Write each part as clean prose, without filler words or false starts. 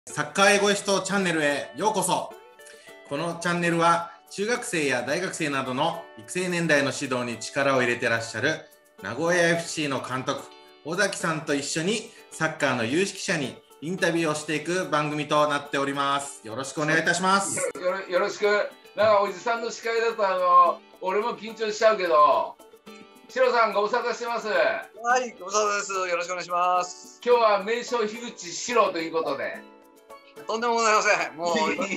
サッカー英語エストチャンネルへようこそ。このチャンネルは中学生や大学生などの育成年代の指導に力を入れてらっしゃる名古屋 FC の監督尾崎さんと一緒にサッカーの有識者にインタビューをしていく番組となっております。よろしくお願いいたします。 よろしく。なんかおじさんの司会だと俺も緊張しちゃうけど、シロさんご無沙汰してます。 はい、ご無沙汰です。よろしくお願いします。 今日は名称樋口シロということで。 とんでもございません。もう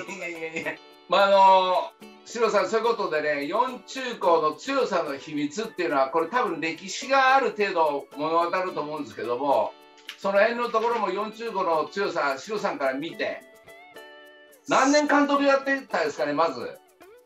シロさん、そういうことでね、4中高の強さの秘密っていうのは、これ多分歴史がある程度物語ると思うんですけども、その辺のところも4中高の強さ、シロさんから見て、何年監督やってたですかね、まず。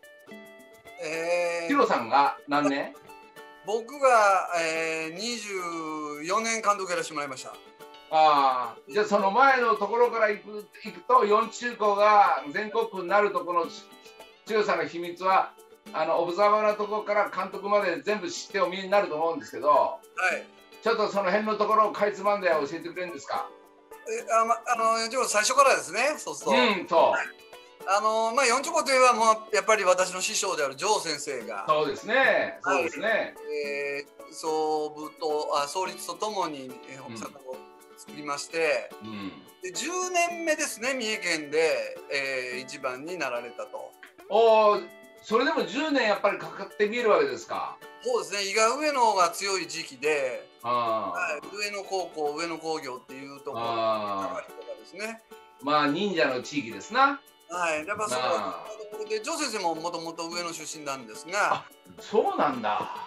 シロさんが何年？ 僕が、24年監督やらせてもらいました。 ああ、じゃあその前のところから行くと4中高が全国区になるところの強さの秘密はオブザーバーなところから監督まで全部知ってお見えになると思うんですけど、 はい、 ちょっとその辺のところをかいつまんで教えてくれるんですか？ 最初からですね。そうすると、4中高といえばもうやっぱり私の師匠である城先生が、 そうですね、そうですね、 創立とともにサッカーを作りまして、で10年目ですね、三重県で、一番になられたと。 それでも10年やっぱりかかってみるわけですか？ そうですね、伊賀上野が強い時期で、上野高校、上野工業っていうところがですね。 まあ忍者の地域ですな。 はい、やっぱそのところで城先生ももともと上野出身なんですが。 そうなんだ。 はい、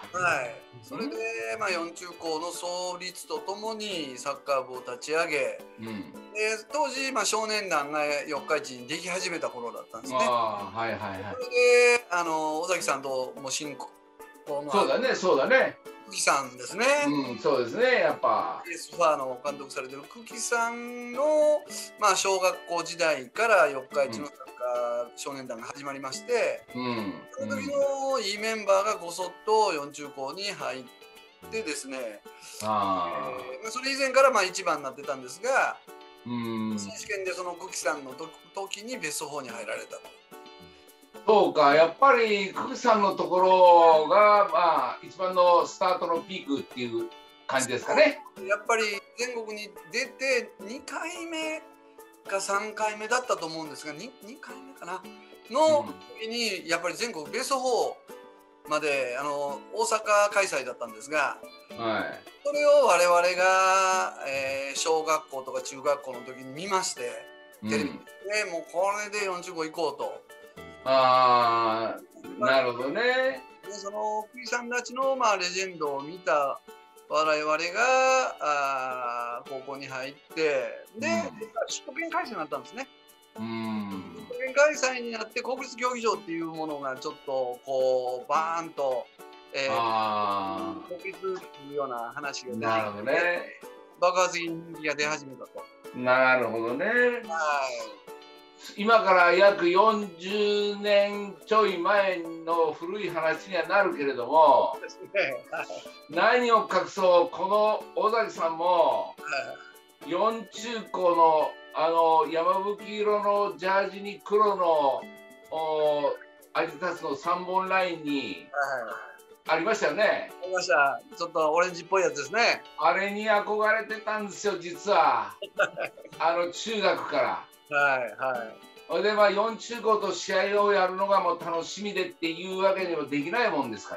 それで4中高の創立とともにサッカー部を立ち上げ、で当時少年団が四日市にでき始めた頃だったんですね。それで尾崎さんとも親交のそうだね、そうだね。 久喜さんですね。 そうですね、やっぱ。 エスファーの監督されてる久喜さんの小学校時代から四日市のサッカー少年団が始まりまして、その時のいいメンバーがごそっと4中高に入ってですね、それ以前から1番になってたんですが、選手権でその久喜さんの時にベスト4に入られたと。 そうか、やっぱり久喜さんのところが一番のスタートのピークっていう感じですかね。 やっぱり全国に出て2回目か3回目だったと思うんですが、2回目かなの時にやっぱり全国ベスト4まで大阪開催だったんですが、それを我々が、小学校とか中学校の時に見まして、テレビでもうこれで4中高行こうと。 なるほどね。 でその久喜さんたちのレジェンドを見た我々が高校に入って、で首都圏開催になったんですね。首都圏開催になって国立競技場っていうものがちょっとこうバーンと、国立っていうような話が出てきて、爆発的に人気が出始めたと。 なるほどね。今から約40年ちょい前の古い話にはなるけれども、何を隠そう、この尾崎さんも4中高の山吹色のジャージに黒のアディダスの3本ラインにありましたよね。 ありました。ちょっとオレンジっぽいやつですね。 あれに憧れてたんですよ、実は。中学から。それで4中高と試合をやるのがもう楽しみでっていうわけにもできないもんですから、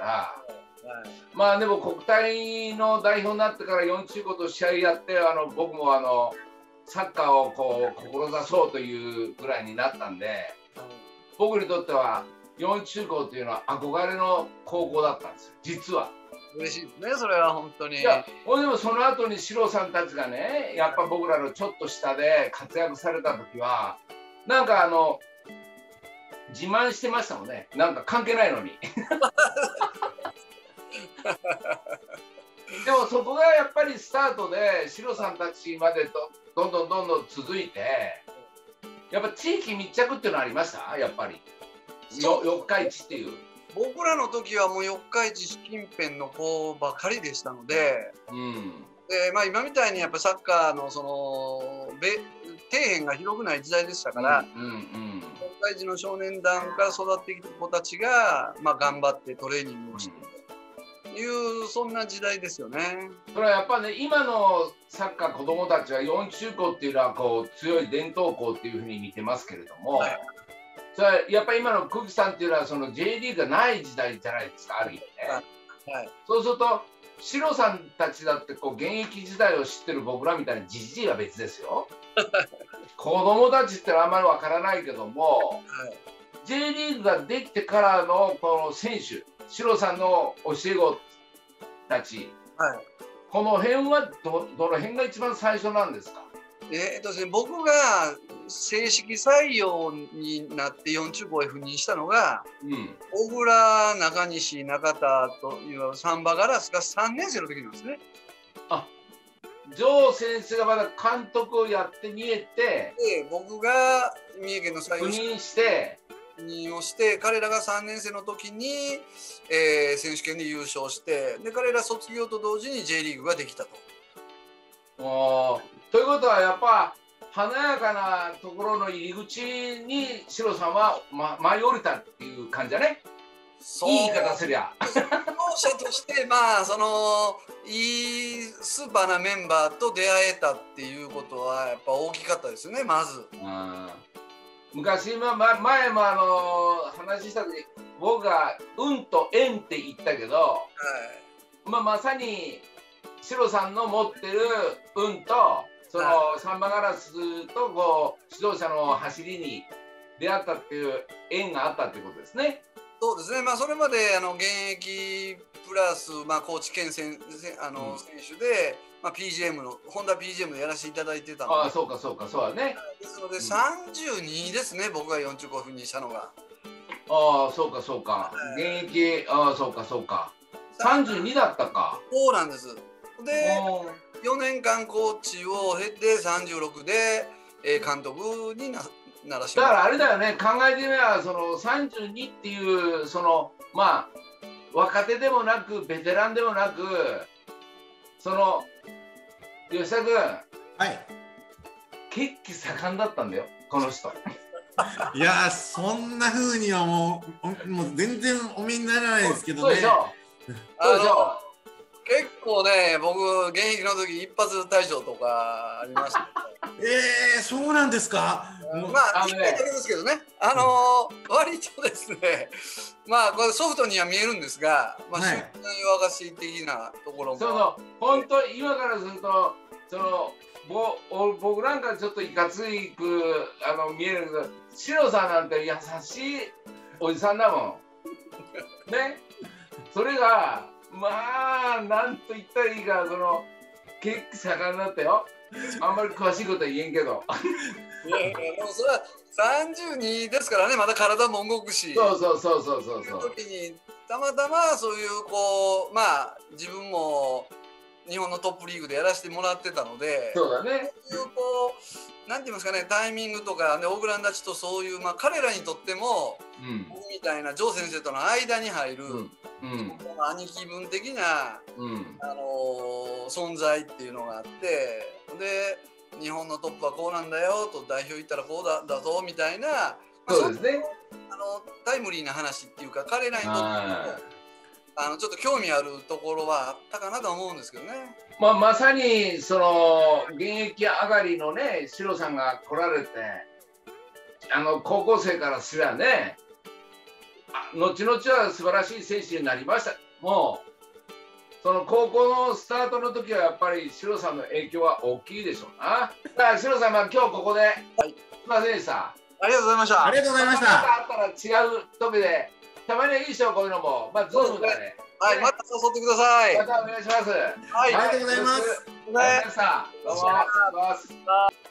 でも国体の代表になってから4中高と試合やって、僕もサッカーを志そうというぐらいになったんで、僕にとっては4中高というのは憧れの高校だったんですよ、実は。 嬉しいですね、それは本当に。 いや、でもその後にシロさんたちがね、やっぱ僕らのちょっと下で活躍された時は、なんか自慢してましたもんね。なんか関係ないのに。でもそこがやっぱりスタートでシロさんたちまでどんどん続いて、やっぱ地域密着っていうのありました？やっぱり四日市っていう。 僕らの時はもう四日市近辺の子ばかりでしたので、今みたいにやっぱサッカーのその底辺が広くない時代でしたから、東海地の少年団から育ってきた子たちが、まあ、頑張ってトレーニングをしてという、そんな時代ですよね。 それはやっぱね、今のサッカー子どもたちは4中高っていうのはこう強い伝統校っていうふうに見てますけれども、それはやっぱり今の久喜さんっていうのはその J リーグがない時代じゃないですか、ある意味ね。そうするとシロさんたちだってこう現役時代を知ってる僕らみたいなじじいは別ですよ。子供たちってのはあんまりわからないけども、J リーグができてからのこの選手、シロさんの教え子たち、この辺はどの辺が一番最初なんですか？ 僕が正式採用になって4中高へ赴任したのが、小倉、中西、中田というサンバガラスが3年生の時なんですね。 城先生がまだ監督をやって見えて、 僕が三重県の採用赴任して赴任をして、彼らが3年生の時に、選手権で優勝して、で彼ら卒業と同時に J リーグができたと。 ということはやっぱ華やかなところの入り口にシロさんは、舞い降りたっていう感じだね。いい言い方すりゃ。 指導者としてまあそのいいスーパーなメンバーと出会えたっていうことはやっぱ大きかったですよね、まず。 昔、前も話した時僕が「運と縁」って言ったけど、まさにシロさんの持ってる運とそのサンバガラスとこう指導者の走りに出会ったっていう縁があったっていうことですね。 そうですね、まあ、それまで現役プラス、まあ、高知県選手で、まあ、PGM のホンダ PGM でやらせていただいてたので、 そうかそうだね。 ですので32ですね、僕が4中高赴任したのが。 そうか、現役、そうか32だったか。 そうなんです。で4年間コーチを経て36で監督にならしました。 だからあれだよね、考えてみればその32っていうそのまあ若手でもなくベテランでもなく、その吉田君、血気盛んだったんだよこの人。 いやそんな風にはもう全然お見にならないですけどね。 結構ね、僕現役の時一発退場とかありました。 そうなんですか。 まあ1回だけですけどね、割とですね、まあこれソフトには見えるんですが、まあ瞬間弱がし的なところも。 本当今からするとその僕なんかちょっといかついく見えるけど、シロさんなんて優しいおじさんだもんね。それがまあなんと言ったらいいか、その結構盛んだったよ。あんまり詳しいことは言えんけど。 でもそれは32ですからね、まだ体も動くし。 そう。 時にたまたまそういうこうまあ自分も日本のトップリーグでやらせてもらってたので、 そうだね。 そういうこうなんて言いますかね、タイミングとかね、オーグラン立ちとそういうまあ彼らにとっても、僕みたいなジョー先生との間に入る、兄貴分的な、存在っていうのがあって、で日本のトップはこうなんだよと、代表行ったらこうだぞみたいな、 そうですね。 タイムリーな話っていうか、彼らにとってもちょっと興味あるところはあったかなと思うんですけどね。 まさにその現役上がりのね、シロさんが来られて、高校生からすりゃね、後々は素晴らしい選手になりました。もうその高校のスタートの時はやっぱりシロさんの影響は大きいでしょうな。だからシロさんは今日ここで、すいませんでした。 ありがとうございました。 ありがとうございました。 またあったら違う時で、たまにはいいでしょ、こういうのも。まあズームだね。 はい、また誘ってください。 またお願いします。 はい、 ありがとうございます。 ありがとうございました。どうも。